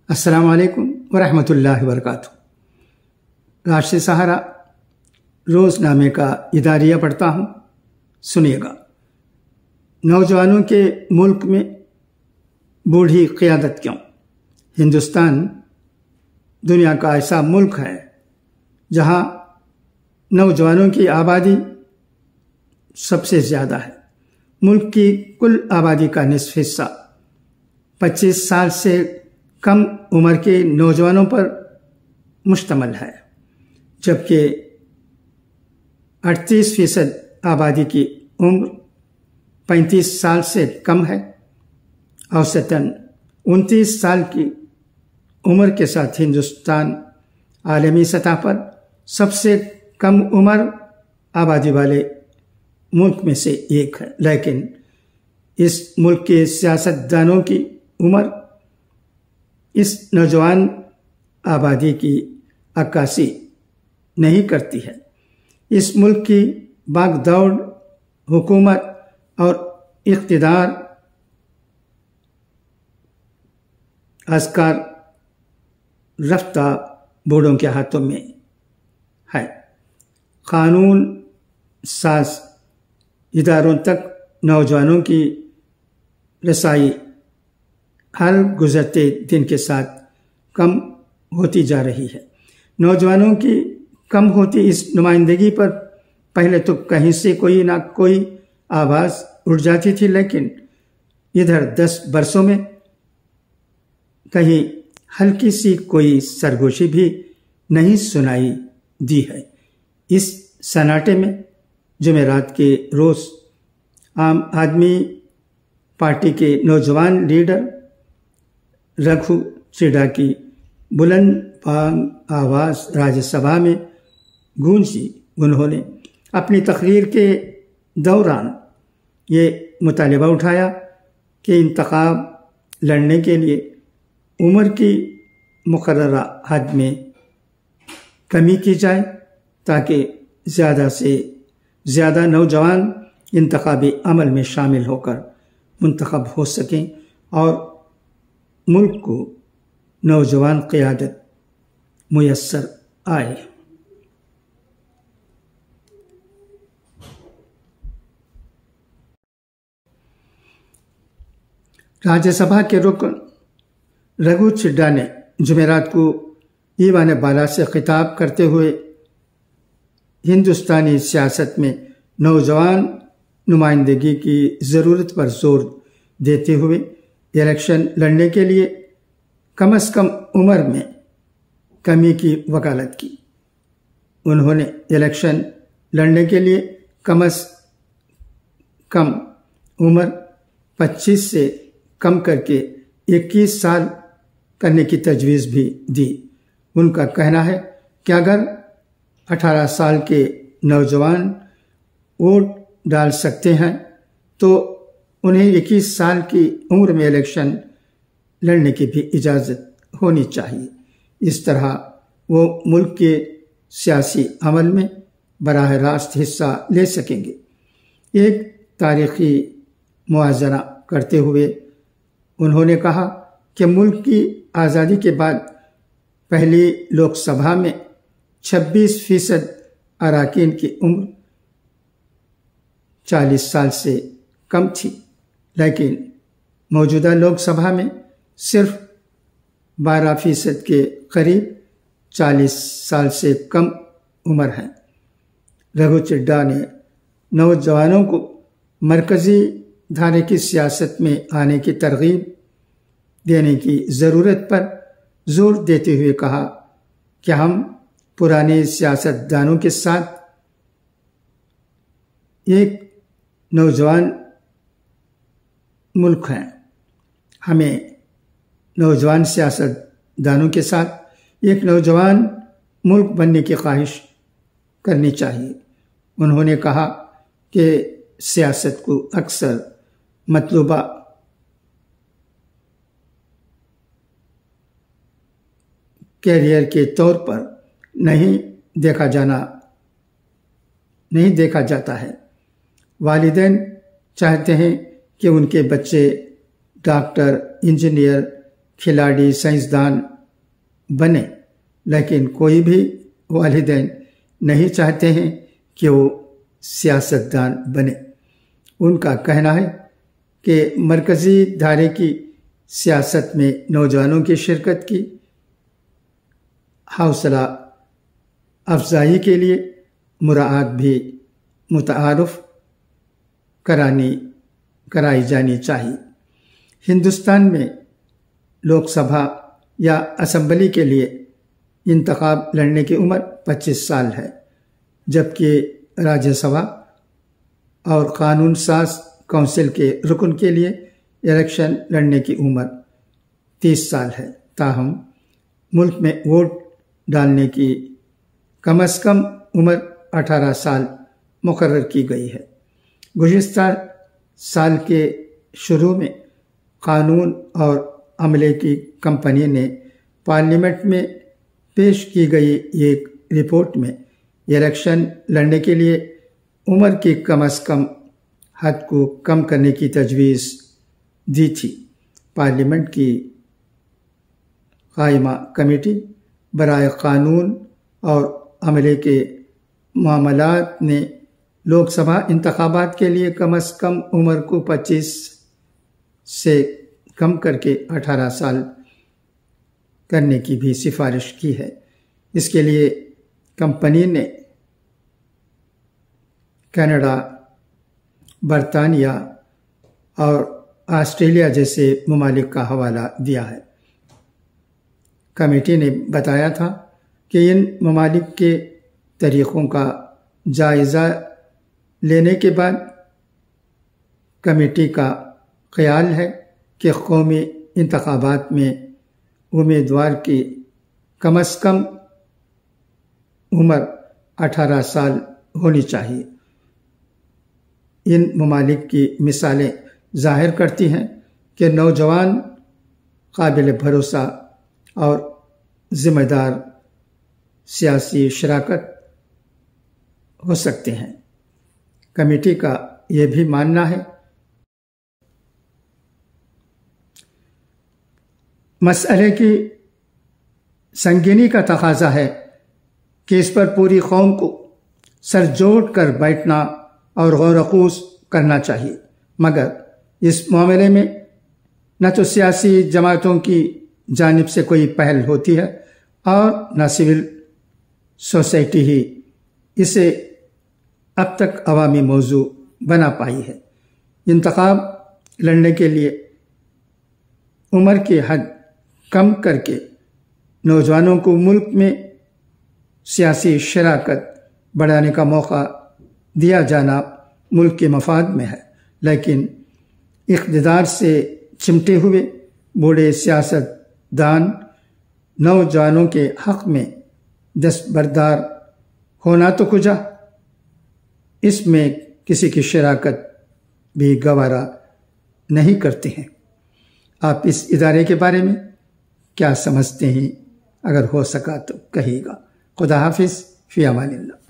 السلام علیکم ورحمۃ اللہ وبرکاتہ۔ راشد سہارا روز نامے کا اداریہ پڑھتا ہوں، سنیے گا۔ نوجوانوں کے ملک میں بوڑھی قیادت کیوں؟ ہندوستان دنیا کا ایسا ملک ہے جہاں نوجوانوں کی آبادی سب سے زیادہ ہے۔ ملک کی کل آبادی کا نصف حصہ 25 سال سے کم عمر کے نوجوانوں پر مشتمل ہے، جبکہ 38% آبادی کی عمر 35 سال سے کم ہے۔ اوسطاً 29 سال کی عمر کے ساتھ ہندوستان عالمی سطح پر سب سے کم عمر آبادی والے ملک میں سے ایک ہے، لیکن اس ملک کے سیاستدانوں کی عمر اس نوجوان آبادی کی عکاسی نہیں کرتی ہے۔ اس ملک کی باغ دوڑ حکومت اور اقتدار ازکار رفتہ بوڑھوں کے ہاتھوں میں ہے۔ قانون ساز اداروں تک نوجوانوں کی رسائی ہر گزرتے دن کے ساتھ کم ہوتی جا رہی ہے۔ نوجوانوں کی کم ہوتی اس نمائندگی پر پہلے تو کہیں سے کوئی نہ کوئی آواز اٹھ جاتی تھی، لیکن ادھر 10 برسوں میں کہیں ہلکی سی کوئی سرگوشی بھی نہیں سنائی دی ہے۔ اس سناٹے میں جمعرات کے روز عام آدمی پارٹی کے نوجوان لیڈر رگھو چڈھا کی بلند بانگ آواز راجیہ سبھا میں گونجی۔ انہوں نے اپنی تقریر کے دوران یہ مطالبہ اٹھایا کہ انتخاب لڑنے کے لیے عمر کی مقررہ حد میں کمی کی جائے تاکہ زیادہ سے زیادہ نوجوان انتخابی عمل میں شامل ہو کر منتخب ہو سکیں اور ملک کو نوجوان قیادت میسر آئے۔ راجیہ سبھا کے رکن رگھو چڈھا نے جمعرات کو ایوان بالا سے خطاب کرتے ہوئے ہندوستانی سیاست میں نوجوان نمائندگی کی ضرورت پر زور دیتے ہوئے الیکشن لڑنے کے لیے کم از کم عمر میں کمی کی وکالت کی۔ انہوں نے الیکشن لڑنے کے لیے کم از کم عمر 25 سے کم کر کے 21 سال کرنے کی تجویز بھی دی۔ ان کا کہنا ہے کہ اگر 18 سال کے نوجوان ووٹ ڈال سکتے ہیں تو انہیں 21 سال کی عمر میں الیکشن لڑنے کی بھی اجازت ہونی چاہیے۔ اس طرح وہ ملک کے سیاسی عمل میں براہ راست حصہ لے سکیں گے۔ ایک تاریخی موازنہ کرتے ہوئے انہوں نے کہا کہ ملک کی آزادی کے بعد پہلی لوک سبھا میں 26% اراکین کی عمر 40 سال سے کم تھی، لیکن موجودہ لوک سبھا میں صرف 12% کے قریب 40 سال سے کم عمر ہیں۔ رگھو چڈھا نے نوجوانوں کو مرکزی دھارے کی سیاست میں آنے کی ترغیب دینے کی ضرورت پر زور دیتے ہوئے کہا کہ ہم پرانے سیاست دانوں کے ساتھ ایک نوجوان ملک ہیں۔ ہمیں نوجوان سیاست دانوں کے ساتھ ایک نوجوان ملک بننے کی خواہش کرنی چاہیے۔ انہوں نے کہا کہ سیاست کو اکثر مطلوبہ کیریئر کے طور پر نہیں دیکھا جاتا ہے۔ والدین چاہتے ہیں کہ ان کے بچے ڈاکٹر، انجینئر، کھلاڑی سائنسدان بنے، لیکن کوئی بھی والدین نہیں چاہتے ہیں کہ وہ سیاستدان بنے۔ ان کا کہنا ہے کہ مرکزی دھارے کی سیاست میں نوجوانوں کی شرکت کی حوصلہ افزائی کے لیے مراعات بھی متعارف کرائی جانی چاہیے۔ ہندوستان میں لوک سبھا یا اسمبلی کے لیے انتخاب لڑنے کی عمر 25 سال ہے، جبکہ راجیہ سبھا اور قانون ساز کونسل کے رکن کے لیے الیکشن لڑنے کی عمر 30 سال ہے۔ تاہم ملک میں ووٹ ڈالنے کی کم از کم عمر 18 سال مقرر کی گئی ہے۔ گزشتہ سال کے شروع میں قانون اور عملے کی کمپنی نے پارلیمنٹ میں پیش کی گئی ایک رپورٹ میں الیکشن لڑنے کے لیے عمر کی کم از کم حد کو کم کرنے کی تجویز دی تھی۔ پارلیمنٹ کی قائمہ کمیٹی برائے قانون اور عملے کے معاملات نے لوک سبھا انتخابات کے لیے کم از کم عمر کو 25 سے کم کر کے 18 سال کرنے کی بھی سفارش کی ہے۔ اس کے لیے کمپنی نے کینیڈا، برطانیہ اور آسٹریلیا جیسے ممالک کا حوالہ دیا ہے۔ کمیٹی نے بتایا تھا کہ ان ممالک کے طریقوں کا جائزہ لینے کے بعد کمیٹی کا خیال ہے کہ قومی انتخابات میں امیدوار کی کم از کم عمر 18 سال ہونی چاہیے۔ ان ممالک کی مثالیں ظاہر کرتی ہیں کہ نوجوان قابل بھروسہ اور ذمہ دار سیاسی شراکت ہو سکتے ہیں۔ کمیٹی کا یہ بھی ماننا ہے مسئلے کی سنگینی کا تقاضا ہے کہ اس پر پوری قوم کو سر جوڑ کر بیٹھنا اور غور و خوض کرنا چاہیے، مگر اس معاملے میں نہ تو سیاسی جماعتوں کی جانب سے کوئی پہل ہوتی ہے اور نہ سول سوسائٹی ہی اسے اب تک عوامی موضوع بنا پائی ہے۔ انتخاب لڑنے کے لیے عمر کی حد کم کر کے نوجوانوں کو ملک میں سیاسی شراکت بڑھانے کا موقع دیا جانا ملک کے مفاد میں ہے، لیکن اقتدار سے چمٹے ہوئے بوڑھے سیاست دان نوجوانوں کے حق میں دستبردار ہونا تو کجا، اس میں کسی کی شراکت بھی گوارا نہیں کرتے ہیں۔ آپ اس ادارے کے بارے میں کیا سمجھتے ہیں؟ اگر ہو سکا تو کہیے گا۔ خدا حافظ، فی امان اللہ۔